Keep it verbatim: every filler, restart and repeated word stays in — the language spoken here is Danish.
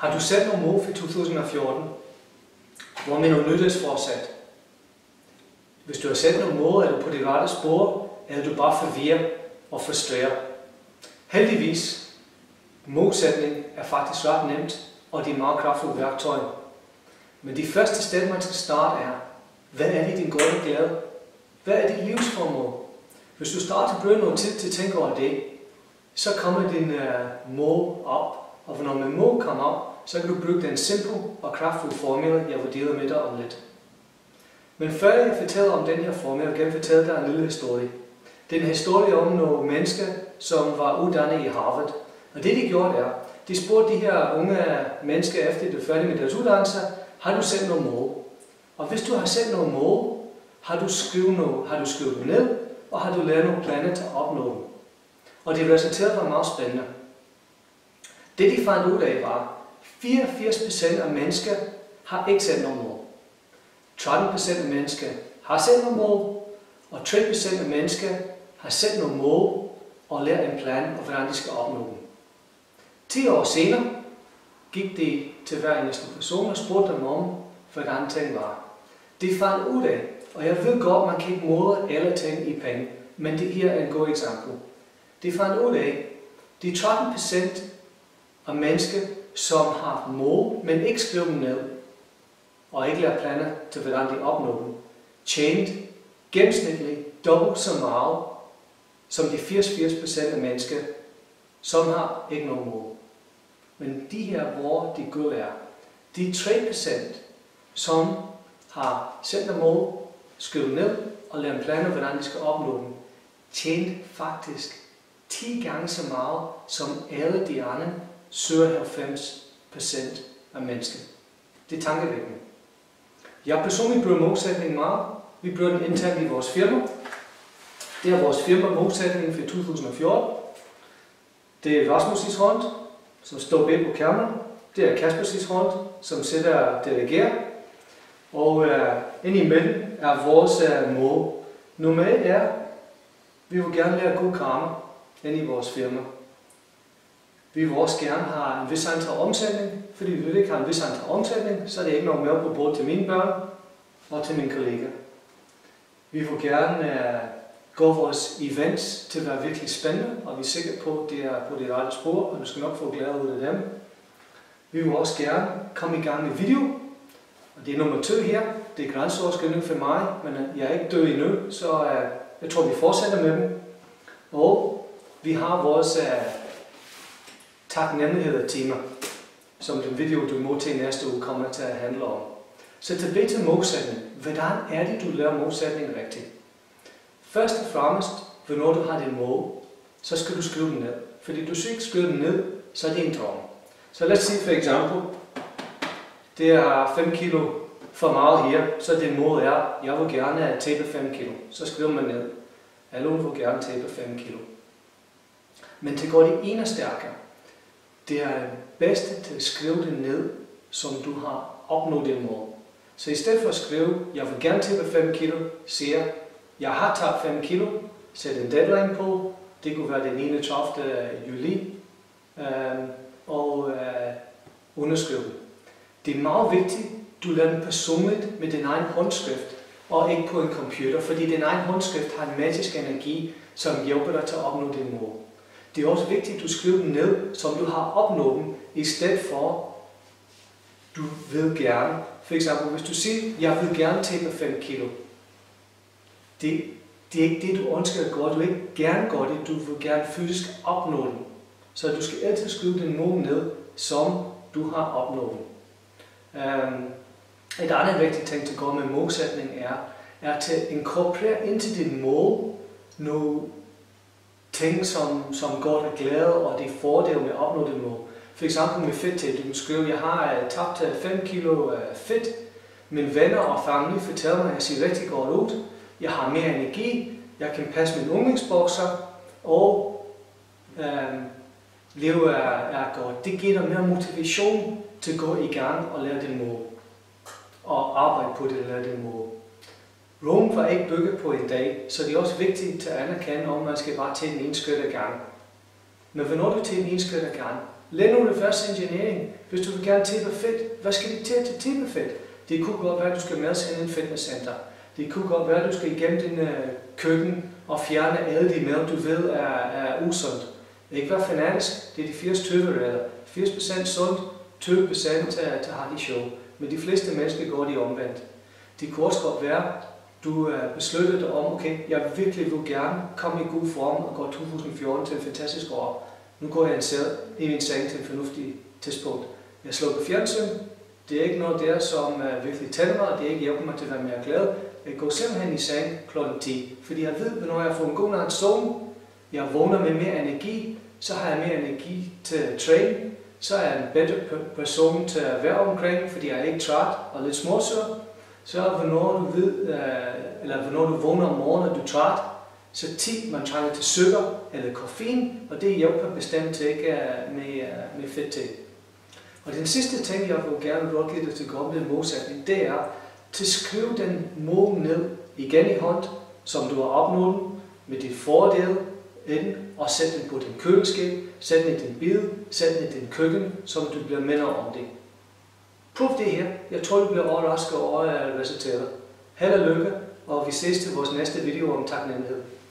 Har du sat nogle mål for to tusind og fjorten? Hvor med nogle nytårsforsæt? Hvis du har sat nogle mål, er du på det rette spor, eller er du bare forvirret og frustreret? Heldigvis, målsætning er faktisk ret nemt, og det er meget kraftfuldt værktøj. Men det første sted, man skal starte er, hvad er det din gode glæde? Hvad er dit livsformål? Hvis du starter at bruge noget tid til at tænke over det, så kommer din uh, mål op. Og når man mål kommer op, så kan du bruge den simple og kraftfuld formel, jeg vil dele med dig om lidt. Men før jeg fortæller om den her formel, vil jeg fortælle dig en lille historie. Det er en historie om nogle mennesker, som var uddannet i Harvard. Og det de gjorde er, de spurgte de her unge mennesker efter de er færdige med deres uddannelse, har du sat nogle mål? Og hvis du har sat nogle mål, har du skrevet noget, har du skrevet ned, og har du lavet nogle planer til at opnå dem. Og det resultat var meget spændende. Det de fandt ud af var, fireogfirs procent af mennesker har ikke sat nogle mål. tretten procent af mennesker har sat nogle mål, og tre procent af mennesker har sat nogle mål og lært en plan om, hvordan de skal opnå dem. ti år senere gik de til hver eneste person og spurgte dem om, hvordan ting var. De fandt ud af, og jeg ved godt, man kan ikke måle alle ting i penge, men det her er en god eksempel. De fandt ud af, de tretten procent af mennesker, som har mål, men ikke skriver dem ned, og ikke lærer planer til, hvordan de opnår dem, tjente gennemsnitligt dobbelt så meget, som de fireogfirs procent af mennesker, som har ikke noget mål. Men de her, hvor de guld er, de tre procent, som har sat nogle mål, skrevet ned og lavet planer, hvordan de skal opnå dem, tjente faktisk ti gange så meget, som alle de andre syvoghalvfems procent af mennesker. Det er tankevækkende. Jeg personligt bruger målsætningen meget. Vi bruger den internt i vores firma. Det er vores firma målsætning for to tusind og fjorten. Det er Rasmus' hånd, som står bag på kernen. Det er Kaspers' hånd, som sidder og delegerer. Og uh, indimellem er vores uh, mål. Nummer et er, vi vil gerne lære god karma ind i vores firma. Vi vil også gerne have en vis antal omsætning, fordi vi vil ikke have en vis antal omsætning, så er det ikke noget mere på både til mine børn og til mine kolleger. Vi vil gerne uh, gå vores events til at være virkelig spændende, og vi er sikre på, at det er på det rette spor, og du skal nok få glæde ud af dem. Vi vil også gerne komme i gang med video, og det er nummer to her. Det er grænseoverskridende for mig, men jeg er ikke død endnu, så uh, jeg tror, vi fortsætter med dem. Og vi har vores uh, taknemmelighed-tema, som den video, du må til næste uge, kommer til at handle om. Så tilbage til målsætning. Hvordan er det, du lærer målsætningen rigtigt? Først og fremmest, når du har din mål, så skal du skrive den ned. Fordi du skal ikke skrive den ned, så er det en drøm. Så lad os sige for eksempel, det er fem kilo for meget her, så det mål er, jeg vil gerne tabe fem kilo. Så skriver man ned. Alle vil gerne tabe fem kilo. Men det går det endnu stærkere. Det er bedst til at skrive det ned, som du har opnået det mål. Så i stedet for at skrive, jeg vil gerne tabe fem kilo, siger jeg har tabt fem kilo, sæt en deadline på, det kunne være den enogtredivte juli, øh, og øh, underskrive den. Det er meget vigtigt, du lader den personligt med din egen håndskrift, og ikke på en computer, fordi din egen håndskrift har en magisk energi, som hjælper dig til at opnå din mål. Det er også vigtigt, at du skriver dem ned, som du har opnået dem, i stedet for, du vil gerne. For eksempel, hvis du siger, jeg vil gerne tabe fem kilo. Det, det er ikke det, du ønsker at gøre. Du vil ikke gerne gøre det, du vil gerne fysisk opnå det. Så du skal altid skrive din mål ned, som du har opnået dem. Um, et andet vigtigt ting til at gå med målsætning er, er til at inkorporere ind til dit mål nogle ting, som, som går dig glæde, og det er fordele med at opnå det mål. For eksempel med fedttab. Du kan skrive, jeg har uh, tabt fem kilo uh, fedt. Mine venner og familie fortæller mig, at jeg ser rigtig godt ud. Jeg har mere energi. Jeg kan passe mine ungdomsbokser. Og uh, leve er, er godt. Det giver dig mere motivation til at gå i gang og lære det mål. Og arbejde på det og lære det mål. Rom var ikke bygget på en dag, så det er også vigtigt at anerkende, om man skal bare tage en ene skridt ad gang. Men når du tager en ene skridt ad gang, Lad nu det første engineering. Hvis du vil gerne tabe fedt, hvad skal det til at tabe fedt? Det kunne godt være, at du skal med sig ind i en fitnesscenter. Det kunne godt være, at du skal igennem din uh, køkken og fjerne alle de mad, du ved er, er usundt. Ikke være fanatisk, det er de firs tyve regler. firs procent sundt, tyve procent til at have de sjov. Men de fleste mennesker går de omvendt. Det kunne også godt være, du uh, besluttede dig om, okay, jeg virkelig vil gerne komme i god form og gå to tusind og fjorten til en fantastisk år. Nu går jeg i min seng til en fornuftig tidspunkt. Jeg slukker fjernsyn. Det er ikke noget der, som uh, virkelig tænder mig, det er ikke hjælper mig til at være mere glad. Jeg går simpelthen i seng klokken ti, fordi jeg ved, at når jeg får en god nat søvn, jeg vågner med mere energi, så har jeg mere energi til at træne, så er jeg en bedre person til at være omkring, fordi jeg er ikke træt og lidt småsur. Så hvornår du ved, uh, eller hvornår du vågner om morgenen, og du er træt, så tit man trænger til sukker eller koffein, og det hjælper bestemt ikke uh, med, uh, med fedt til. Og den sidste ting, jeg vil gerne rådgive dig til at gå med målsætning, det er til skrive den mål ned igen i hånd, som du har opnået med dit fordel ind, og sæt den på din køleskab, sæt den i din bil, sæt den i din køkken, som du bliver mindre om det. Prøv det her. Jeg tror, du bliver overrasket over resultatet. Held og lykke, og vi ses til vores næste video om taknemmelighed.